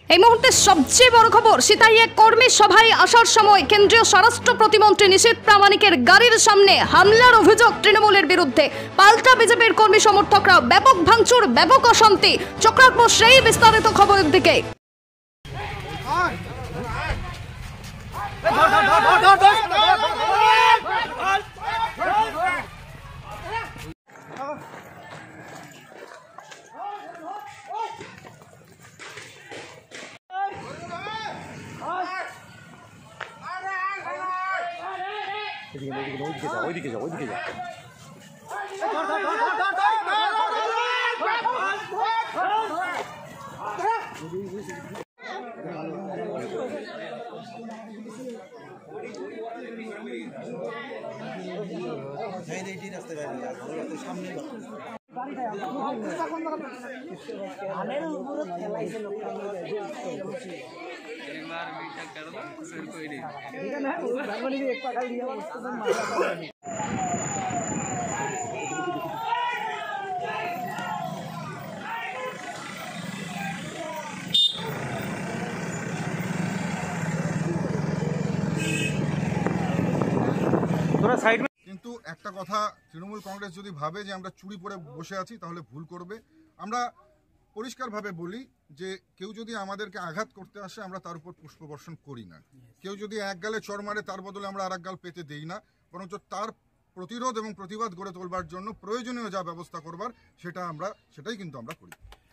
এই মুহূর্তে সবচেয়ে বড় খবর, সিতাইয়ে কর্মী সভায় আসার সময় কেন্দ্রীয় স্বরাষ্ট্র প্রতিমন্ত্রী নিশীথ প্রামাণিকের গাড়ির সামনে হামলার অভিযোগ তৃণমূলের বিরুদ্ধে। পাল্টা বিজেপির কর্মী সমর্থকরা, ব্যাপক ভাঙচুর, ব্যাপক অশান্তি। চোখ রাখবো সেই বিস্তারিত খবরের দিকে। ওইদিকে যাও কিন্তু একটা কথা, তৃণমূল কংগ্রেস যদি ভাবে যে আমরা চুরি পরে বসে আছি তাহলে ভুল করবে। আমরা পরিষ্কারভাবে বলি যে কেউ যদি আমাদেরকে আঘাত করতে আসে আমরা তার উপর পুষ্পবর্ষণ করি না। কেউ যদি এক গালে চড় মারে তার বদলে আমরা আর এক গাল পেতে দেই না, বরঞ্চ তার প্রতিরোধ এবং প্রতিবাদ গড়ে তোলবার জন্য প্রয়োজনীয় যা ব্যবস্থা করবার সেটাই কিন্তু আমরা করি।